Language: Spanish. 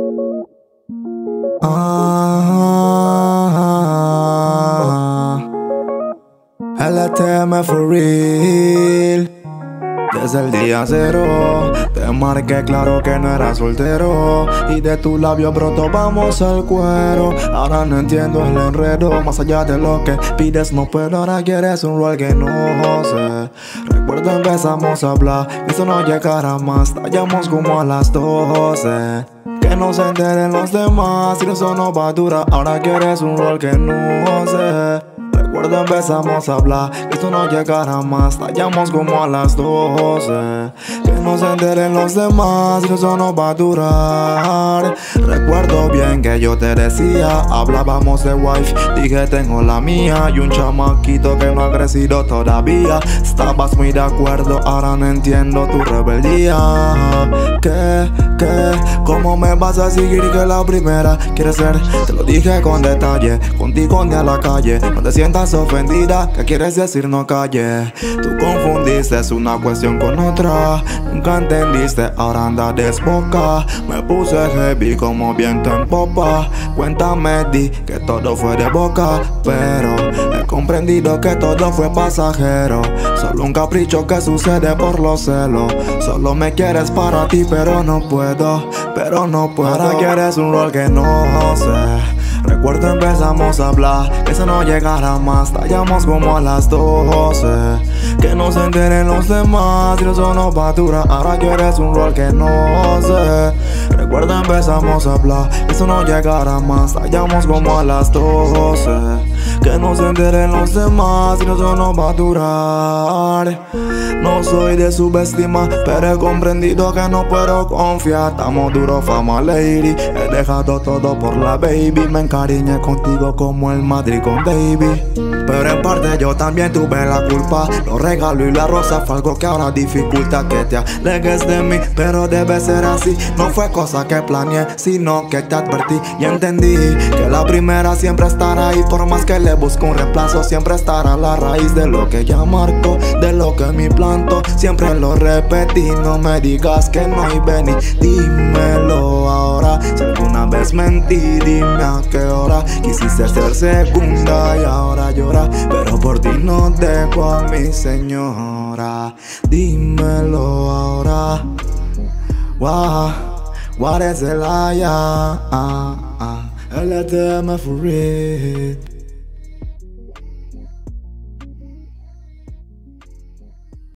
LTM for real. Desde el día cero te marqué claro que no era soltero, y de tu labio broto vamos al cuero. Ahora no entiendo el enredo, más allá de lo que pides no puedo. Ahora quieres un rol que no sé. Recuerdo empezamos a hablar, eso no llegará más. Tallamos como a las 12. Que no se enteren los demás, y eso no va a durar. Ahora quieres un rol que no sé. Recuerdo empezamos a hablar, que esto no llegará más. Tallamos como a las 12. Que no se enteren los demás, y eso no va a durar. Recuerdo bien que yo te decía, hablábamos de wife, dije tengo la mía, y un chamaquito que no ha crecido todavía. Estabas muy de acuerdo, ahora no entiendo tu rebeldía. ¿Qué? ¿Cómo me vas a seguir que la primera quieres ser? Te lo dije con detalle, contigo ni a la calle. No te sientas ofendida, ¿qué quieres decir? No calle. Tú confundiste una cuestión con otra, nunca entendiste, ahora anda desboca. Me puse heavy como viento en popa. Cuéntame, di que todo fue de boca, pero he comprendido que todo fue pasajero. Solo un capricho que sucede por los celos. Solo me quieres para ti, pero no puedo. Ahora quieres un rol que no sé. Recuerdo empezamos a hablar, que eso no llegará más. Tallamos como a las 12. Que no se enteren los demás, y eso no va a durar. Ahora quieres un rol que no sé. Recuerdo empezamos a hablar, que eso no llegará más. Tallamos como a las 12. Que no se enteren los demás, y eso no va a durar. No soy de subestimar, pero he comprendido que no puedo confiar. Estamos duros, fama lady. He dejado todo por la baby. Me encariñé contigo como el Madrid con Davey. Pero en parte yo también tuve la culpa. Los regalos y la rosa fue algo que ahora dificulta que te alejes de mí. Pero debe ser así, no fue cosa que planeé, sino que te advertí y entendí que la primera siempre estará ahí. Por más que le busco un reemplazo, siempre estará a la raíz de lo que ya marco, de lo que mi planto. Siempre lo repetí, no me digas que no, y ven y dímelo ahora. Si alguna vez mentí, dime a qué hora. Quisiste ser segunda y ahora llora, pero por ti no dejo a mi señora. Dímelo ahora. What is it like? LTM for real.